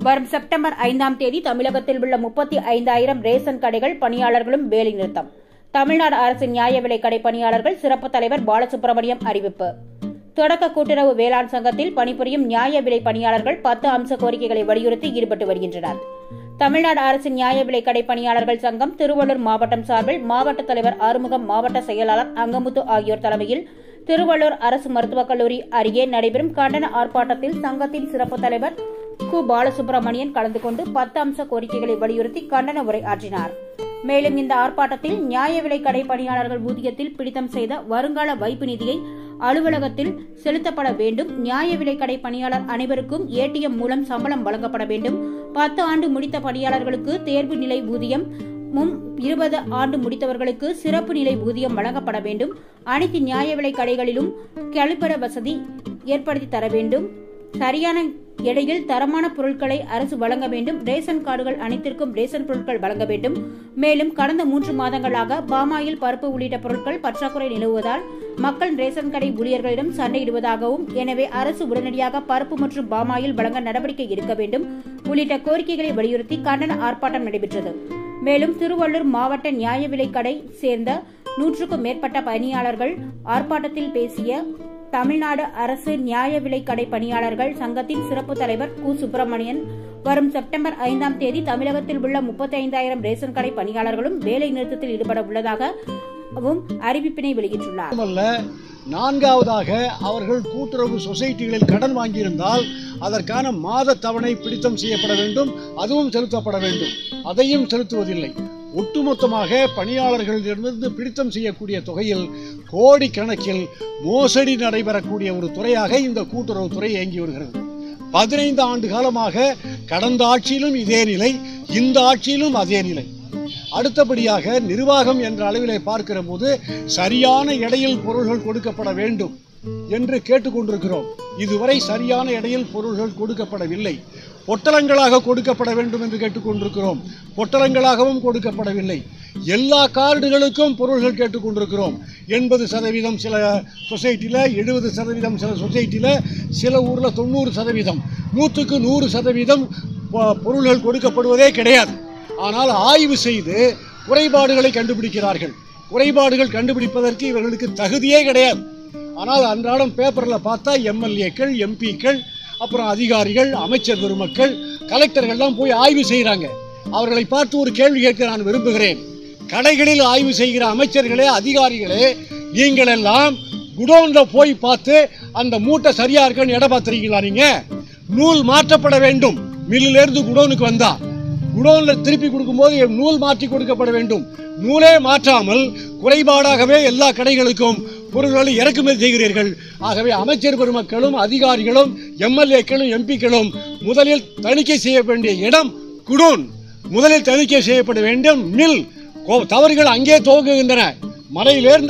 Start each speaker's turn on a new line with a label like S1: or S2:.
S1: வரும் செப்டம்பர் 5ஆம் தேதி தமிழகத்தில் உள்ள 35,000 ரேஷன் கடைகள் பணியாளர்களும் வேலைநிறுத்தம். தமிழ்நாடு அரசு நியாய விலைக் கடை பணியாளர்கள் சிறப்பு தலைவர் பாலசுப்ரமணியம் அறிவிப்பு. தொடக்க கூட்டுறவு வேளாண் சங்கத்தில் பணிபுரியும் நியாய விலை பணியாளர்கள் 10 அம்ச கோரிக்கைகளை வலியுறுத்தி ஈடுபட்டு வருகின்றனர். தமிழ்நாடு அரசு நியாய விலைக் கடை பணியாளர்கள் சங்கம் திருவள்ளூர் மாவட்டம் சார்பில் மாவட்ட தலைவர் ஆறுமுகம், மாவட்ட செயலாளர் அங்கமுத்து ஆகியோர் தலைமையில் திருவள்ளூர் அரசு மருத்துவக் கல்லூரி அருகே நடைபெறும் கண்டன ஆர்ப்பாட்டத்தில் சங்கத்தின் சிறப்பு தலைவர் கு. பாலசுப்ரமணியன் கலந்து கொண்டு 10 அம்ச கோரிக்கைகளை வலியுறுத்தி கண்டன உரை ஆற்றினார். மேலும் இந்த ஆர்ப்பாட்டத்தில் நியாய விலைக் கடை பணியாளர்கள் ஊதியத்தில் பிடித்தம் செய்த வருங்கால வைப்பு நிதியை அலுவலகத்தில் செலுத்தப்பட வேண்டும். நியாய விலைக் கடை பணியாளர் அனைவருக்கும் ஏடிஎம் மூலம் சம்பளம் வழங்கப்பட வேண்டும். 10 ஆண்டு முடித்த பணியாளர்களுக்கு தேர்வு நிலை ஊதியம், 20 ஆண்டு முடித்தவர்களுக்கு சிறப்பு நிலை ஊதியம் வழங்கப்பட வேண்டும். அனைத்து நியாய விலைக் கடைகளிலும் கழிப்பற வசதி ஏற்படுத்தி தர வேண்டும். சரியான எடையில் தரமான பொருட்களை அரசு வழங்க வேண்டும். ரேஷன் கார்டுகள் அனைத்திற்கும் ரேஷன் பொருட்கள் வழங்க வேண்டும். மேலும் கடந்த 3 மாதங்களாக பாமாயில், பருப்பு உள்ளிட்ட பொருட்கள் பற்றாக்குறை நிலவுவதால் மக்கள் ரேஷன் கடை ஊழியர்களிடம் சண்டையிடுவதாகவும், எனவே அரசு உடனடியாக பருப்பு மற்றும் பாமாயில் வழங்க நடவடிக்கை எடுக்க வேண்டும் உள்ளிட்ட கோரிக்கைகளை வலியுறுத்தி கண்டன ஆர்ப்பாட்டம் நடைபெற்றது. மேலும் திருவள்ளூர் மாவட்ட நியாய விலைக் கடை சேர்ந்த 100க்கும் மேற்பட்ட பணியாளர்கள் ஆர்ப்பாட்டத்தில் பேசிய தமிழ்நாடு அரசு நியாய விலைக் கடை பணியாளர்கள் சங்கத்தின் சிறப்பு தலைவர் கு. சுப்பிரமணியன் வரும் செப்டம்பர் 5ஆம் தேதி தமிழகத்தில் உள்ள 35,000 ரேஷன் கடை பணியாளர்களும் வேலை நிறுத்தத்தில் ஈடுபட உள்ளதாகவும் அறிவிப்பினை வெளியிட்டுள்ளார்.
S2: நான்காவதாக, அவர்கள் கூட்டுறவு சொசைட்டிகளில் கடன் வாங்கியிருந்தால் அதற்கான மாத தவணை பிடித்தம் செய்யப்பட வேண்டும், அதுவும் செலுத்தப்பட வேண்டும். அதையும் செலுத்துவதில்லை. ஒட்டுமொத்தமாக பணியாளர்களிடமிருந்து பிடித்தம் செய்யக்கூடிய தொகையில் கோடிக்கணக்கில் மோசடி நடைபெறக்கூடிய ஒரு துறையாக இந்த கூட்டுறவுத்துறை இயங்கி வருகிறது. 15 ஆண்டு காலமாக கடந்த ஆட்சியிலும் இதே நிலை, இந்த ஆட்சியிலும் அதே நிலை. அடுத்தபடியாக நிர்வாகம் என்ற அளவிலே பார்க்கிற போது சரியான எடையில் பொருள்கள் கொடுக்கப்பட வேண்டும் என்று கேட்டுக்கொண்டிருக்கிறோம். இதுவரை சரியான எடையில் பொருள்கள் கொடுக்கப்படவில்லை. பொட்டலங்களாக கொடுக்கப்பட வேண்டும் என்று கேட்டுக்கொண்டிருக்கிறோம். பொட்டலங்களாகவும் கொடுக்கப்படவில்லை. எல்லா கார்டுகளுக்கும் பொருள்கள் கேட்டுக்கொண்டிருக்கிறோம். 80% சில சொசைட்டியில், 70% சில சொசைட்டியில், சில ஊரில் 90%, 100க்கு 100% பொருள்கள் கொடுக்கப்படுவதே கிடையாது. ஆனால் ஆய்வு செய்து குறைபாடுகளை கண்டுபிடிக்கிறார்கள். குறைபாடுகள் கண்டுபிடிப்பதற்கு இவர்களுக்கு தகுதியே கிடையாது. ஆனால் அன்றாடம் பேப்பரில் பார்த்தா எம்எல்ஏக்கள், எம்பிக்கள், அப்புறம் அதிகாரிகள், அமைச்சர் பெருமக்கள், கலெக்டர்கள்லாம் போய் ஆய்வு செய்கிறாங்க. அவர்களை பார்த்து ஒரு கேள்வி கேட்க நான் விரும்புகிறேன். கடைகளில் ஆய்வு செய்கிற அமைச்சர்களே, அதிகாரிகளே, நீங்கள் எல்லாம் குடோனில் போய் பார்த்து அந்த மூட்டை சரியா இருக்குன்னு எடை பார்த்துருக்கீங்களா? நீங்கள் நூல் மாற்றப்பட வேண்டும். மில்லிலிருந்து குடோனுக்கு வந்தா குடோனில் திருப்பி கொடுக்கும்போது நூல் மாற்றி கொடுக்கப்பட வேண்டும். நூலே மாற்றாமல் குறைபாடாகவே எல்லா கடைகளுக்கும் பொருள்களை இறக்குமதி செய்கிறீர்கள். ஆகவே அமைச்சர் பெருமக்களும், அதிகாரிகளும், எம்எல்ஏக்களும், எம்பிக்களும் முதலில் தணிக்கை செய்ய வேண்டிய இடம் குடோன். முதலில் தணிக்கை செய்யப்பட வேண்டும் மில். தவறுகள் அங்கே துவங்குகின்றன. மலையிலிருந்து